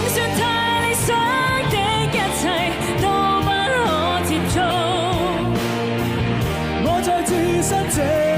算太理想的一切都不可接觸。 我在置身這